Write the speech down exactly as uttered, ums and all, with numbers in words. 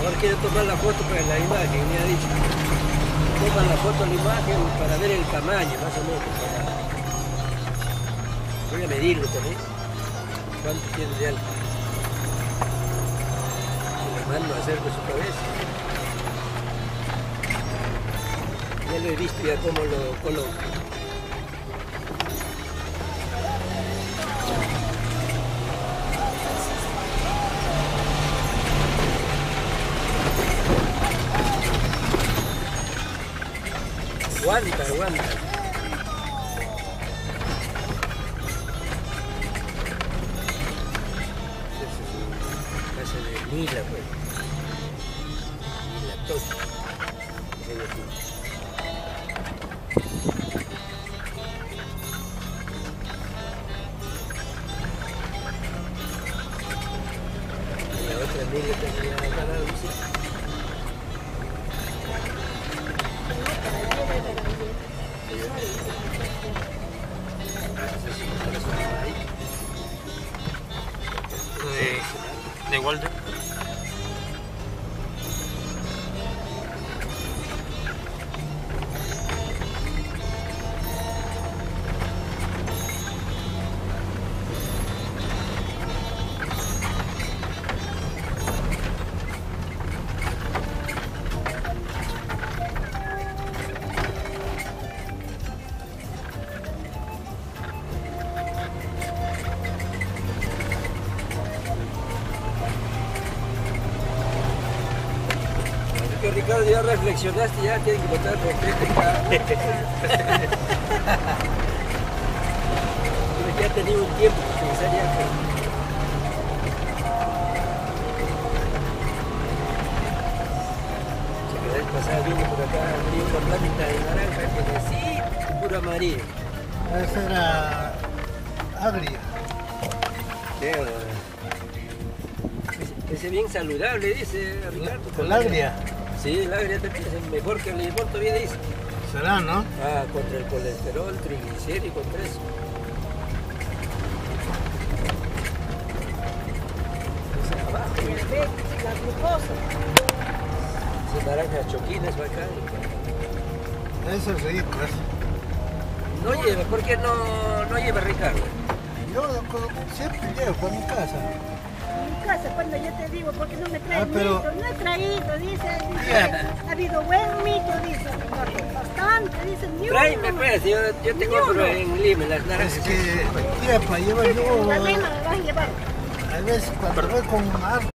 Ahora quiero tomar la foto para la imagen, me ha dicho. Toman la foto a la imagen para ver el tamaño, más o menos. Para... Voy a medirlo también. ¿Cuánto tiene de alto? Y la mano acerco su cabeza. Ya lo he visto ya cómo lo coloco. Aguanta, aguanta. Esa es una casa de Mila, pues. Mila Toshi. Y la otra Mila tenía ganado un sitio. De, de Walter. Ricardo, ya reflexionaste, ya tienes que botar por frente acá. Ya he tenido un tiempo que pensar ya que... La vez pasada vine por acá, abrí una plátita de naranja, que así, pura amarillo. Esa era agria. Ese, ese bien saludable, dice Ricardo. ¿Con la agria? Sí, el agria también es mejor que el limón, todavía dice. Será, ¿no? Ah, contra el colesterol, triglicéridos, contra eso. Ese abajo. Diabetes, la glucosa. Esas naranjas choquines bacán. Eso es rico, eso. No lleva, ¿por qué no, no lleva Ricardo? Yo siempre llevo para mi casa. Mi casa, cuando yo te digo, ¿por qué no me traes Ah, pero... mito? No he traído, dice, dice Yeah. ha habido buen mito, dice, bastante, dice, ni Tráeme uno. pues, yo, yo te compro en Lima las naranjas. Es que, tía, para llevar yo... La misma la vas a llevar. A veces cuando voy con mar